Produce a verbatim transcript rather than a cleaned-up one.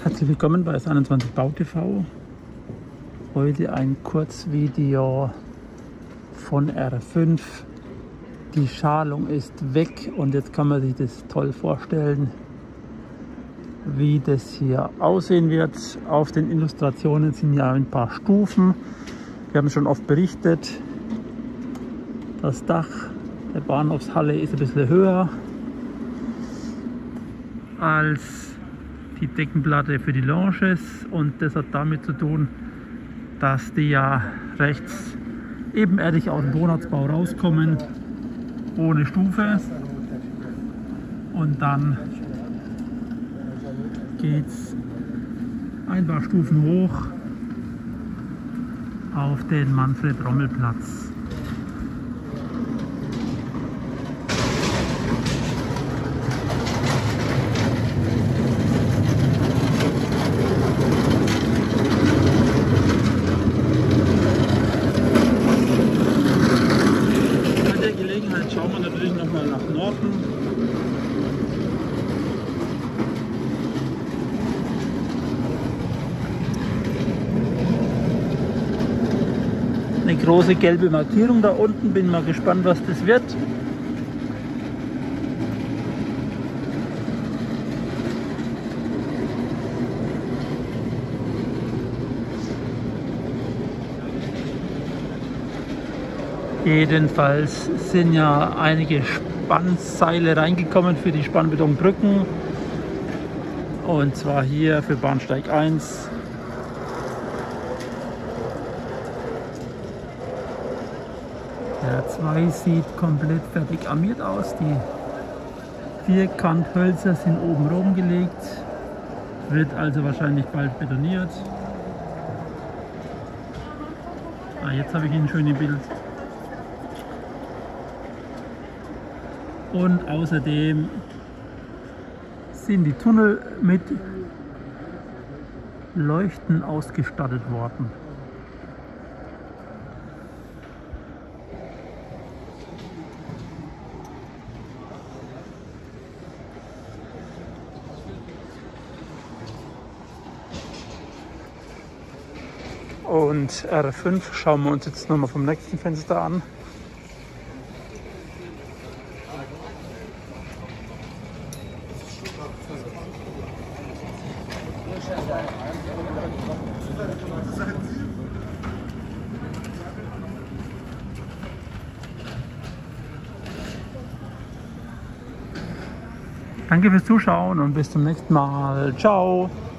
Herzlich willkommen bei S einundzwanzig Bau T V. Heute ein Kurzvideo von R fünf. Die Schalung ist weg und jetzt kann man sich das toll vorstellen, wie das hier aussehen wird. Auf den Illustrationen sind ja ein paar Stufen. Wir haben schon oft berichtet, das Dach der Bahnhofshalle ist ein bisschen höher als die Deckenplatte für die Lounges, und das hat damit zu tun, dass die ja rechts ebenerdig aus dem Wohnarztbau rauskommen, ohne Stufe, und dann geht es ein paar Stufen hoch auf den Manfred-Rommel-Platz. Schauen wir natürlich nochmal nach Norden. Eine große gelbe Markierung da unten, bin mal gespannt, was das wird. Jedenfalls sind ja einige Spannseile reingekommen für die Spannbetonbrücken, und zwar hier für Bahnsteig eins. Der zwei sieht komplett fertig armiert aus. Die Vierkanthölzer sind oben rum gelegt, wird also wahrscheinlich bald betoniert. Ah, jetzt habe ich Ihnen schön im Bild. Und außerdem sind die Tunnel mit Leuchten ausgestattet worden. Und R fünf schauen wir uns jetzt nochmal vom nächsten Fenster an. Danke fürs Zuschauen und bis zum nächsten Mal. Ciao!